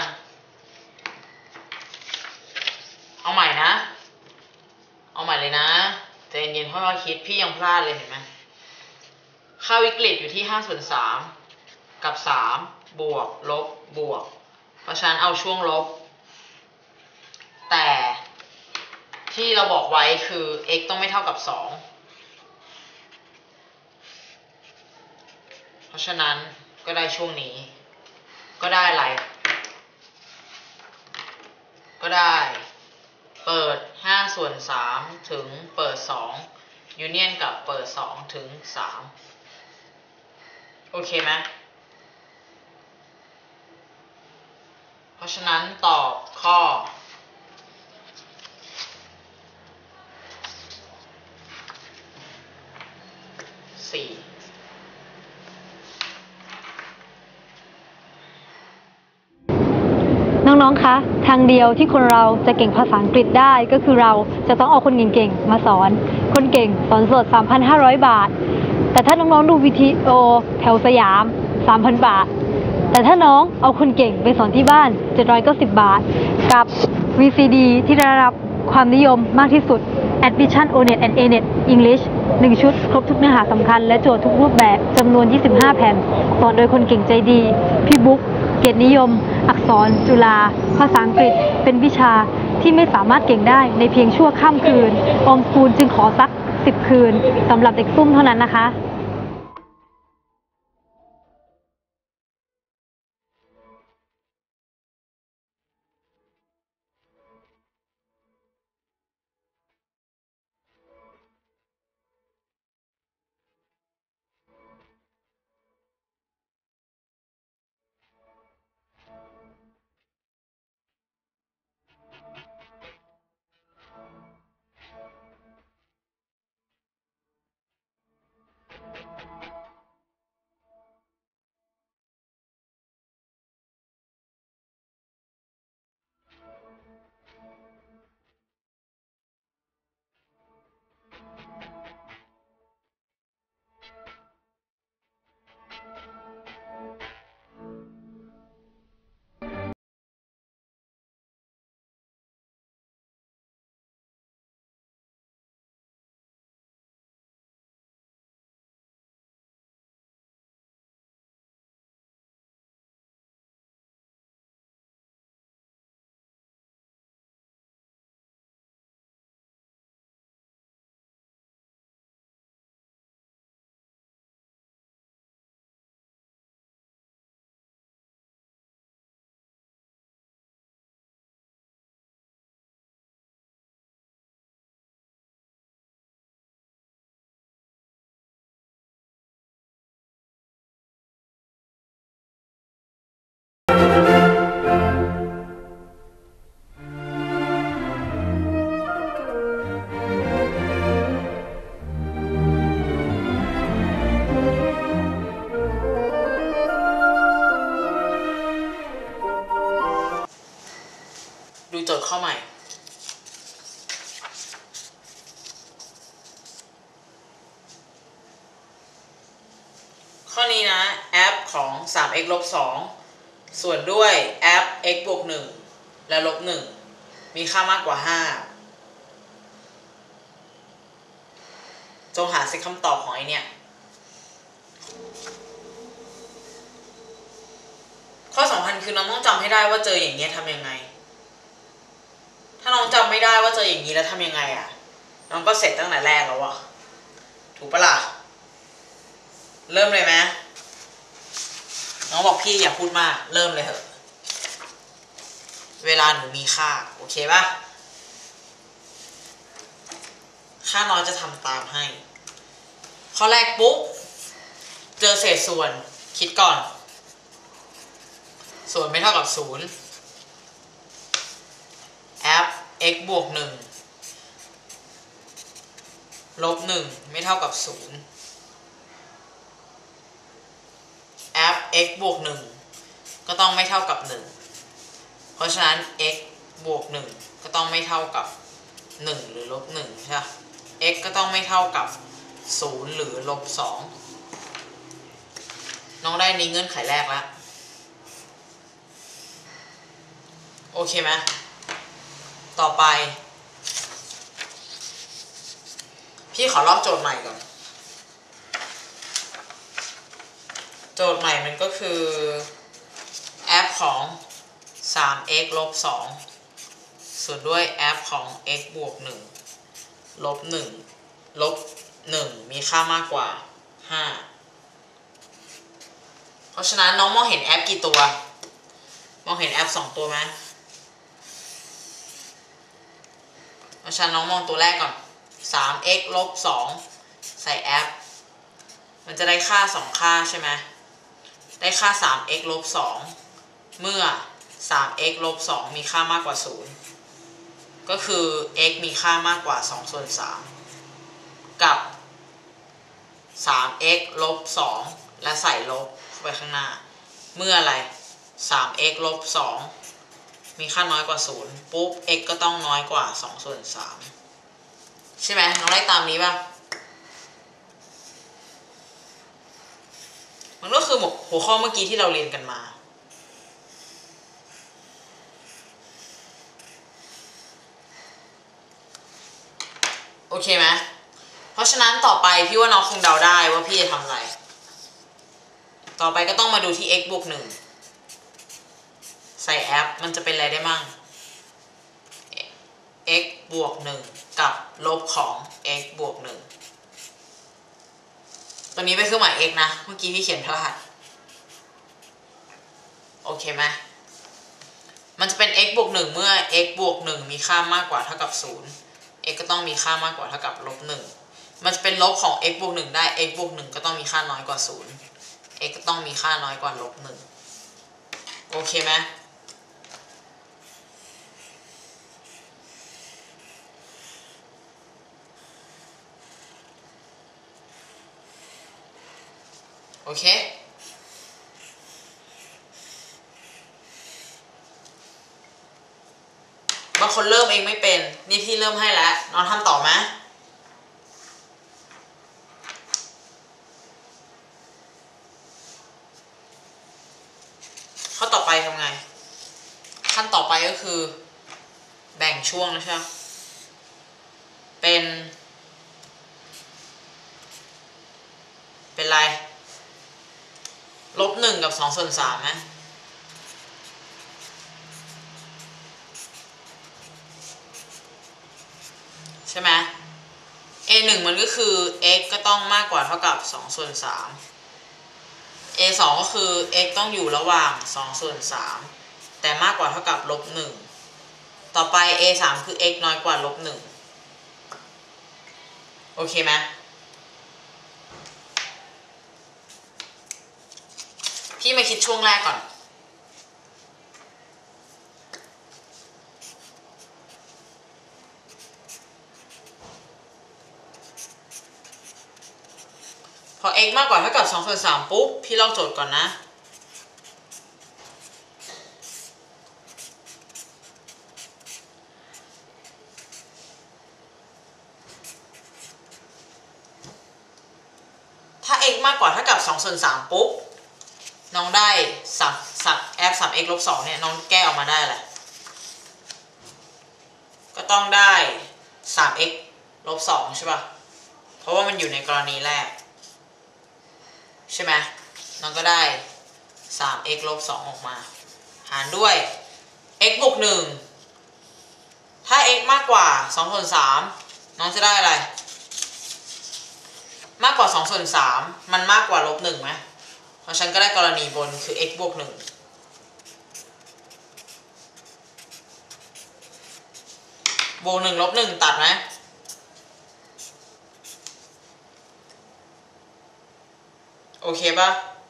เอาใหม่นะเอาใหม่เลยนะใจเย็นๆค่อยๆคิดพี่ยังพลาดเลยเห็นไหมค่าวิกฤตอยู่ที่ห้าส่วนสามกับสามบวกลบบวกเพราะฉะนั้นเอาช่วงลบแต่ที่เราบอกไว้คือ x ต้องไม่เท่ากับสองเพราะฉะนั้นก็ได้ช่วงนี้ก็ได้อะไรก็ได้เปิดห้าส่วนสามถึงเปิดสองยูเนียนกับเปิดสองถึงสามโอเคไหมเพราะฉะนั้นตอบข้อสี่
น้องๆ คะ ทางเดียวที่คนเราจะเก่งภาษาอังกฤษได้ก็คือเราจะต้องเอาคนเก่งๆ มาสอน คนเก่งสอนสด สามพันห้าร้อย บาท แต่ถ้าน้องๆ ดูวิดีโอแถวสยาม สามพัน บาท แต่ถ้าน้องเอาคนเก่งไปสอนที่บ้าน เจ็ดร้อยเก้าสิบ บาท กับ วี ซี ดี ที่ได้รับความนิยมมากที่สุด Admission โอ เน็ต and เอ เน็ต English หนึ่ง ชุด ครบทุกเนื้อหาสำคัญและโจทย์ทุกรูปแบบจำนวน ยี่สิบห้า แผ่น สอนโดยคนเก่งใจดี พี่บุ๊ก เกียรตินิยม อักษร จุฬา ภาษาอังกฤษ เป็นวิชาที่ไม่สามารถเก่งได้ในเพียงชั่วข้ามคืน ออมสกูลจึงขอสัก สิบ คืนสำหรับเด็กซุ่มเท่านั้นนะคะ
ดูโจทย์ข้อใหม่ข้อนี้นะแอปของ สาม เอ็กซ์ ลบ สอง ส่วนด้วยแอป x บวก หนึ่ง และลบ หนึ่ง มีค่ามากกว่า ห้า จงหาเซตคำตอบของไอเนี่ยข้อสำคัญคือน้องต้องจำให้ได้ว่าเจออย่างเงี้ยทำยังไงถ้าน้องจำไม่ได้ว่าเจออย่างนี้แล้วทำยังไงอ่ะน้องก็เสร็จตั้งแต่แรกแล้ววะถูกปะล่ะเริ่มเลยไหมน้องบอกพี่อย่าพูดมากเริ่มเลยเถอะเวลาหนูมีค่าโอเคปะค่าน้อยจะทำตามให้ข้อแรกปุ๊บเจอเศษส่วนคิดก่อนส่วนไม่เท่ากับศูนย์แอป x บวก หนึ่ง ลบ หนึ่ง ไม่เท่ากับ ศูนย์ แอป x บวก หนึ่ง ก็ต้องไม่เท่ากับ หนึ่ง เพราะฉะนั้น x บวก หนึ่ง ก็ก็ต้องไม่เท่ากับหนึ่งหรือลบหนึ่งใช่ไหม x ก็ต้องไม่เท่ากับศูนย์หรือลบสองน้องได้นี้เงื่อนไขแรกแล้วโอเคไหมต่อไปพี่ขอลอกโจทย์ใหม่ก่อนโจทย์ใหม่มันก็คือแอปของ สาม x ลบสองส่วนด้วยแอปของ x บวกหนึ่งลบหนึ่งลบหนึ่งมีค่ามากกว่าห้าเพราะฉะนั้นน้องมองเห็นแอปกี่ตัวมองเห็นแอปสองตัวไหมเพราะฉะนั้นน้องมองตัวแรกก่อน สาม x ลบสองใส่แอปมันจะได้ค่าสองค่าใช่ไหมได้ค่า สาม x ลบสองเมื่อ สาม x ลบสองมีค่ามากกว่าศูนย์ก็คือ x มีค่ามากกว่าสองส่วนสามกับ สาม x ลบสองและใส่ลบเข้าไปข้างหน้าเมื่ออะไร สาม x ลบสองมีค่าน้อยกว่าศูนย์ปุ๊บ x ก็ต้องน้อยกว่าสองส่วนสามใช่ไหมน้องได้ตามนี้ป่ะมันก็คือหัวข้อเมื่อกี้ที่เราเรียนกันมาโอเคไหมเพราะฉะนั้นต่อไปพี่ว่าน้องคงเดาได้ว่าพี่จะทำอะไรต่อไปก็ต้องมาดูที่ x บวกหนึ่งใส่แอปมันจะเป็นอะไรได้มั่ง x บวกหนึ่งกับลบของ x บวกหนึ่งตัวนี้เป็นเครื่องหมาย x นะเมื่อกี้พี่เขียนพลาดโอเคไหมมันจะเป็น x บวกหนึ่งเมื่อ x บวกหนึ่งมีค่ามากกว่าเท่ากับศูนย์ x ก็ต้องมีค่ามากกว่าเท่ากับลบหนึ่งมันจะเป็นลบของ x บวกหนึ่งได้ x บวกหนึ่งก็ต้องมีค่าน้อยกว่าศูนย์ x ก็ต้องมีค่าน้อยกว่าลบหนึ่งโอเคไหมโอเคบางคนเริ่มเองไม่เป็นนี่พี่เริ่มให้แล้วน้องทำต่อไหมข้อต่อไปทำไงขั้นต่อไปก็คือแบ่งช่วงนะใช่ไหมเป็นเป็นไรลบหนึ่งกับสองส่วนสามไหมใช่ไหม a หนึ่งมันก็คือ x ก็ต้องมากกว่าเท่ากับสองส่วนสาม a สองก็คือ x ต้องอยู่ระหว่างสองส่วนสามแต่มากกว่าเท่ากับลบหนึ่งต่อไป a สามคือ x น้อยกว่าลบหนึ่งโอเคไหมพี่มาคิดช่วงแรกก่อนพอ x มากกว่าเท่ากับสองส่วนสามปุ๊บพี่ลอกโจทย์ก่อนนะถ้า x มากกว่าเท่ากับสองส่วนสามปุ๊บน้องได้สับสับ f สับ x ลบสองเนี่ยน้องแก้ออกมาได้แหละก็ต้องได้ สาม x ลบสองใช่ป่ะเพราะว่ามันอยู่ในกรณีแรกใช่ไหมน้องก็ได้ สาม x ลบสองออกมาหารด้วย x บวกหนึ่งถ้า x มากกว่าสองส่วนสามน้องจะได้อะไรมากกว่าสองส่วนสามมันมากกว่าลบหนึ่งไหมเพราะฉันก็ได้กรณีบนคือ x บวกหนึ่งบวกหนึ่งลบหนึ่งตัดไหมโอเคป่ะ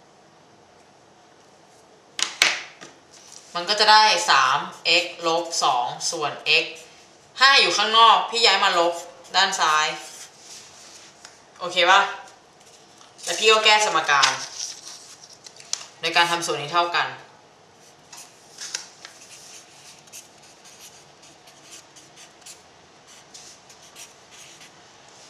มันก็จะได้ สาม x ลบสองส่วน x ห้าอยู่ข้างนอกพี่ย้ายมาลบด้านซ้ายโอเคป่ะแล้วพี่ก็แก้สมการในการทำส่วนนี้เท่ากัน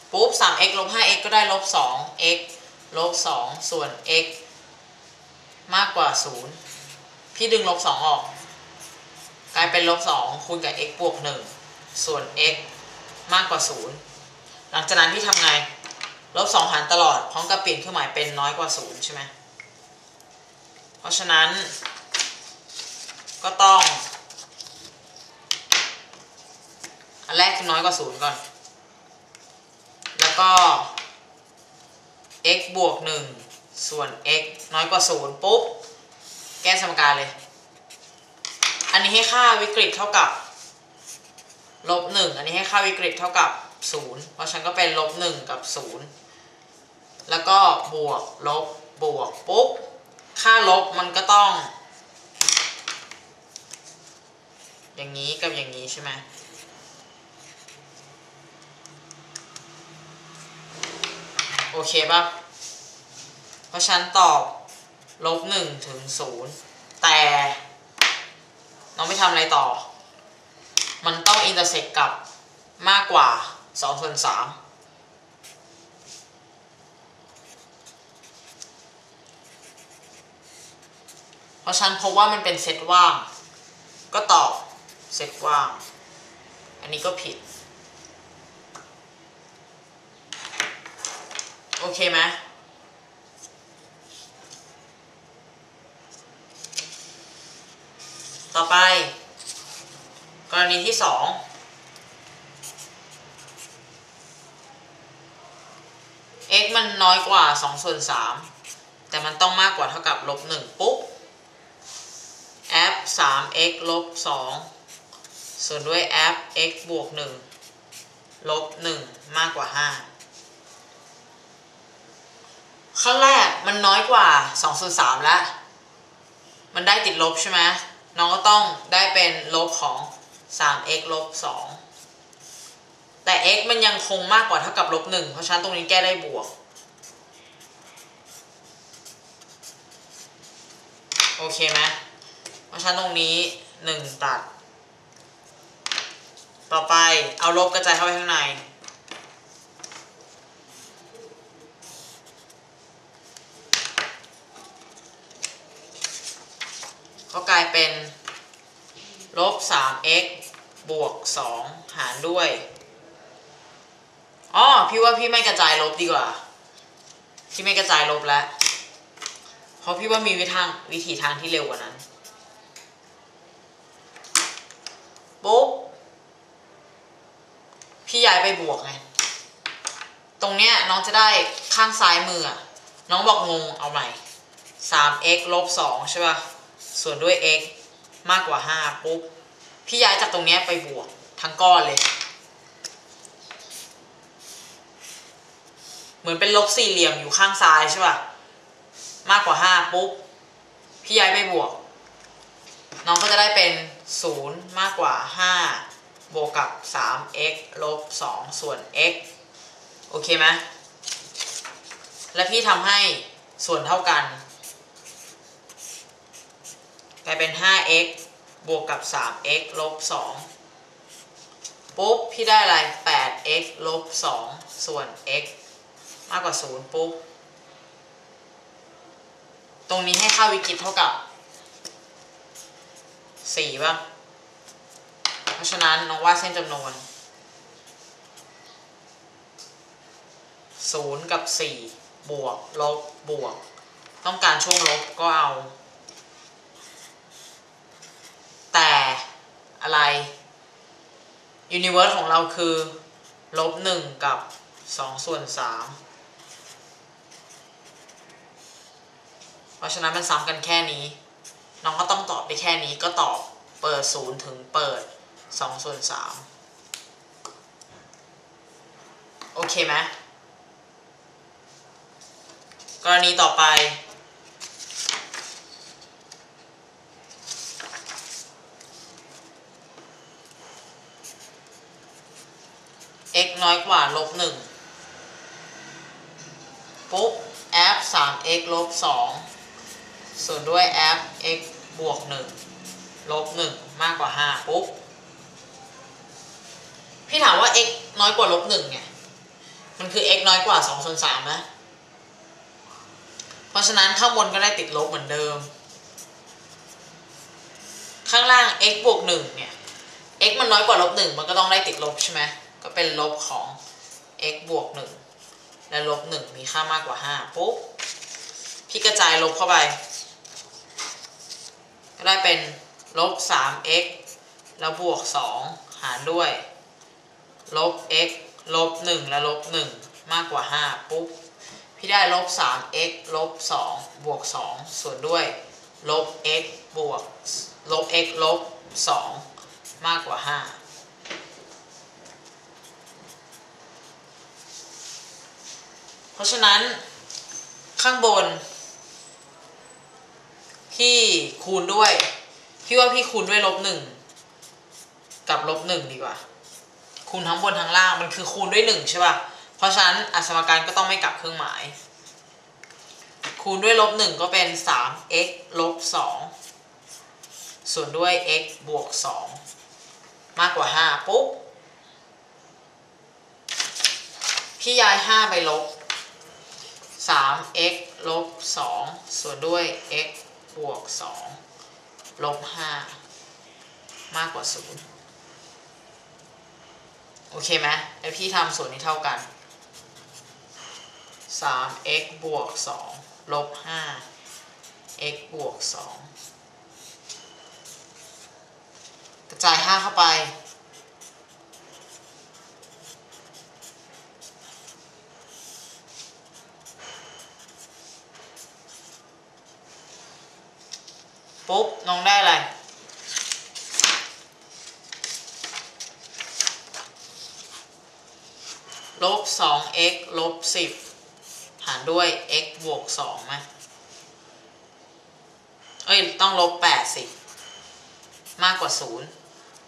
ปุ๊บ สาม x ลบ ห้า x ก็ได้ลบ สอง x ลบ สอง ส่วน x มากกว่า ศูนย์ พี่ดึงลบ สอง ออกกลายเป็นลบ สอง คูณกับ x บวก หนึ่ง ส่วน x มากกว่า ศูนย์ หลังจากนั้นพี่ทำไงลบ สอง หารตลอดพร้อมกับเปลี่ยนเครื่องหมายเป็นน้อยกว่า ศูนย์ ใช่ไหมเพราะฉะนั้นก็ต้องอันแรกคือน้อยกว่า ศูนย์ ก่อนแล้วก็ x บวก หนึ่ง ส่วน x น้อยกว่า ศูนย์ ปุ๊บแก้สมการเลยอันนี้ให้ค่าวิกฤตเท่ากับลบ หนึ่ง อันนี้ให้ค่าวิกฤตเท่ากับ ศูนย์ เพราะฉะนั้นก็เป็นลบ หนึ่ง กับ ศูนย์ แล้วก็บวกลบบวกปุ๊บค่าลบมันก็ต้องอย่างนี้กับอย่างนี้ใช่ไหมโอเคป่ะเพราะฉะนั้นตอบลบ หนึ่ง ถึง ศูนย์ แต่น้องไม่ทำอะไรต่อมันต้องอินเตอร์เซกกับมากกว่า สอง ส่วน สาม เพราะฉะนั้นเพราะว่ามันเป็นเซตว่างก็ตอบเซตว่างอันนี้ก็ผิดโอเคไหมต่อไปกรณีที่สอง x มันน้อยกว่า สอง ส่วน สาม แต่มันต้องมากกว่าเท่ากับลบ หนึ่ง ปุ๊บ f สาม x ลบ สอง ส่วนด้วย f x บวก หนึ่ง ลบ หนึ่ง มากกว่า ห้า ขั้นแรกมันน้อยกว่า สอง ส่วน สาม แล้วมันได้ติดลบใช่ไหมน้องก็ต้องได้เป็นลบของ สาม x ลบ สอง แต่ x มันยังคงมากกว่าเท่ากับลบ หนึ่ง เพราะฉะนั้นตรงนี้แก้ได้บวกโอเคไหมเพราะฉะนั้นตรงนี้ หนึ่ง ตัดต่อไปเอาลบกระจายเข้าไปข้างในก็กลายเป็นลบ สาม x บวก สอง หารด้วยอ๋อพี่ว่าพี่ไม่กระจายลบดีกว่าพี่ไม่กระจายลบแล้วเพราะพี่ว่ามีวิธีทางวิธีทางที่เร็วกว่านั้นปุ๊บพี่ย้ายไปบวกไงตรงเนี้ยน้องจะได้ข้างซ้ายมือน้องบอกงงเอาใหม่ สาม x ลบ สอง ใช่ป่ะส่วนด้วย x มากกว่า ห้า ปุ๊บพี่ย้ายจากตรงเนี้ยไปบวกทั้งก้อนเลยเหมือนเป็นลบสี่เหลี่ยมอยู่ข้างซ้ายใช่ป่ะมากกว่า ห้า ปุ๊บพี่ย้ายไปบวกน้องก็จะได้เป็น ศูนย์ มากกว่า ห้า บวกกับ สาม x ลบ สอง ส่วน x โอเคไหมและพี่ทำให้ส่วนเท่ากันกลายเป็น ห้า x บวกกับ สาม x ลบ สอง ปุ๊บพี่ได้อะไร แปด x ลบ สอง ส่วน x มากกว่า ศูนย์ ปุ๊บตรงนี้ให้ค่าวิกฤตเท่ากับ สี่ป่ะเพราะฉะนั้นน้องวาดเส้นจำนวน ศูนย์ กับ สี่ บวกลบบวกต้องการช่วงลบก็เอาแต่อะไร universe ของเราคือลบ หนึ่ง กับ สอง ส่วน สาม เพราะฉะนั้นมันซ้ำกันแค่นี้น้องก็ต้องตอบได้แค่นี้ก็ตอบเปิด ศูนย์ ถึงเปิด สอง ส่วน สาม โอเคไหมกรณีต่อไป x น้อยกว่าลบ หนึ่ง ปุ๊บ f สาม x ลบ สอง ส่วนด้วย f x บวก หนึ่ง ลบ หนึ่ง มากกว่า ห้า ปุ๊บพี่ถามว่า x น้อยกว่าลบ หนึ่งเนี่ยมันคือ x น้อยกว่าสองส่วนสามนะเพราะฉะนั้นข้างบนก็ได้ติดลบเหมือนเดิมข้างล่าง x บวกหนึ่งเนี่ย x มันน้อยกว่าลบหนึ่งมันก็ต้องได้ติดลบใช่ไหมก็เป็นลบของ x บวกหนึ่งและลบหนึ่งมีค่ามากกว่าห้าปุ๊บพี่กระจายลบเข้าไปก็ได้เป็นลบ สาม x แล้วบวกสองหารด้วยลบ x ลบหนึ่งและลบหนึ่งมากกว่าห้าปุ๊บพี่ได้ลบ สาม x ลบสองบวกสองส่วนด้วยลบ x บวกลบ x ลบสองมากกว่าห้าเพราะฉะนั้นข้างบนพี่คูณด้วยพี่ว่าพี่คูณด้วยลบหนึ่งกับลบหนึ่งดีกว่าคูณทั้งบนทั้งล่างมันคือคูณด้วยหนึ่งใช่ป่ะเพราะฉะนั้นอสมการก็ต้องไม่กลับเครื่องหมายคูณด้วยลบหนึ่งก็เป็น สาม x ลบสองส่วนด้วย x บวกสองมากกว่าห้าปุ๊บพี่ย้ายห้าไปลบ สาม x ลบสองส่วนด้วย x บวกสองลบห้ามากกว่าศูนย์โอเคไหมแล้วพี่ทำส่วนนี้เท่ากัน สาม x บวกสองลบห้า x บวกสองกระจายห้าเข้าไปปุ๊บน้องได้อะไรลบ สอง x ลบสิบหารด้วย x บวกสองไหมเอ้ยต้องลบแปดสิมากกว่าศูนย์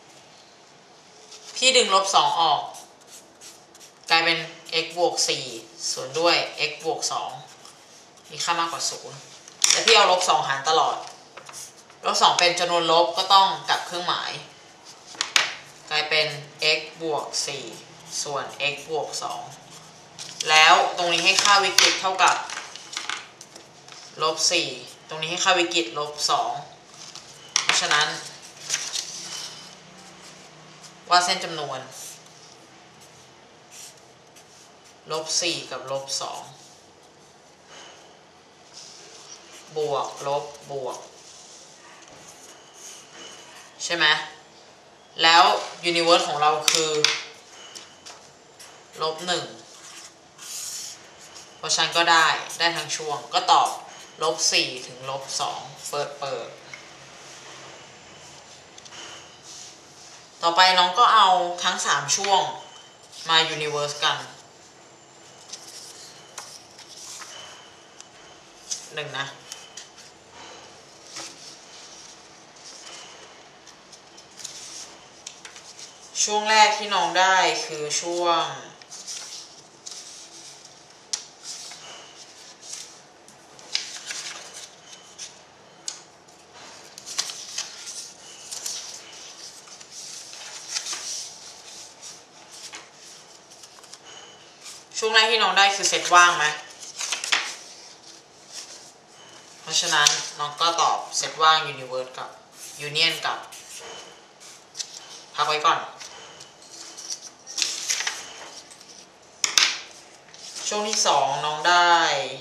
พี่ดึงลบสองออกกลายเป็น x บวกสี่ส่วนด้วย x บวกสองมีค่ามากกว่าศูนย์แต่พี่เอาลบสองหารตลอดลบสองเป็นจำนวนลบก็ต้องกลับเครื่องหมายกลายเป็น x บวกสี่ส่วน x บวกสองแล้วตรงนี้ให้ค่าวิกฤตเท่ากับลบสี่ตรงนี้ให้ค่าวิกฤตลบสองเพราะฉะนั้นวาดเส้นจำนวนลบสี่กับลบสองบวกลบบวกใช่ไหมแล้วยูนิเวิร์สของเราคือลบหนึ่งเพราะฉะนั้นก็ได้ได้ทั้งช่วงก็ตอบลบสี่ถึงลบสองเปิดเปิดต่อไปน้องก็เอาทั้งสามช่วงมายูนิเวิร์สกันหนึ่งนะช่วงแรกที่น้องได้คือช่วงช่วงแรกที่น้องได้คือเซตว่างไหมเพราะฉะนั้นน้องก็ตอบเซตว่าง Universe กับ Union กับพักไว้ก่อนช่วงที่สองน้องได้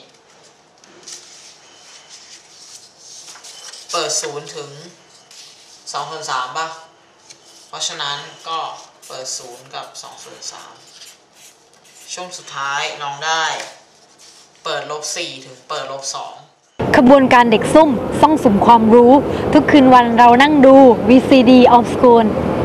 เปิดศูนย์ถึงสองส่วนสามป่ะเพราะฉะนั้นก็เปิดศูนย์กับสองส่วนสามช่วงสุดท้ายน้องได้เปิดลบสี่ถึงเปิดลบสอง
ขบวนการเด็กซุ่มซ่องสุมความรู้ทุกคืนวันเรานั่งดู วี ซี ดี of School